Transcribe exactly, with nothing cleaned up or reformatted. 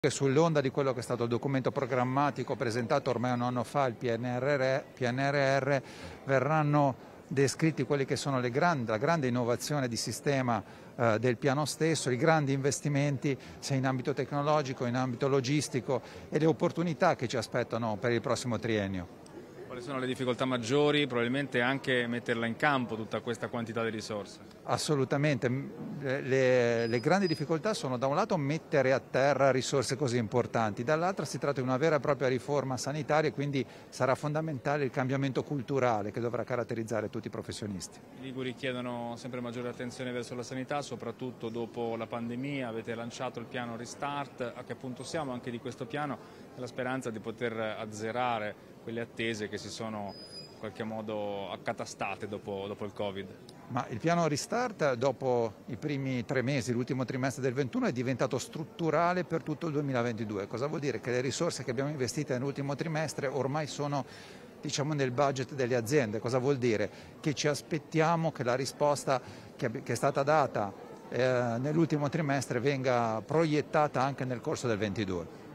Sull'onda di quello che è stato il documento programmatico presentato ormai un anno fa, il P N R R, verranno descritti quelli che sono le grandi, la grande innovazione di sistema eh, del piano stesso, i grandi investimenti sia in ambito tecnologico, in ambito logistico e le opportunità che ci aspettano per il prossimo triennio. Quali sono le difficoltà maggiori? Probabilmente anche metterla in campo tutta questa quantità di risorse. Assolutamente, le, le grandi difficoltà sono da un lato mettere a terra risorse così importanti, dall'altro si tratta di una vera e propria riforma sanitaria e quindi sarà fondamentale il cambiamento culturale che dovrà caratterizzare tutti i professionisti. I liguri chiedono sempre maggiore attenzione verso la sanità, soprattutto dopo la pandemia. Avete lanciato il piano Restart. A che punto siamo anche di questo piano? La speranza di poter azzerare quelle attese che si sono in qualche modo accatastate dopo, dopo il Covid. Ma il piano Restart dopo i primi tre mesi, l'ultimo trimestre del ventuno, è diventato strutturale per tutto il duemilaventidue. Cosa vuol dire? Che le risorse che abbiamo investito nell'ultimo trimestre ormai sono, diciamo, nel budget delle aziende. Cosa vuol dire? Che ci aspettiamo che la risposta che, che è stata data eh, nell'ultimo trimestre venga proiettata anche nel corso del ventidue.